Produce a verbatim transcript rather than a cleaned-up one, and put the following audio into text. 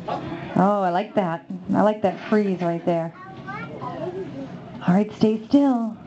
Oh, I like that. I like that freeze right there. All right, stay still.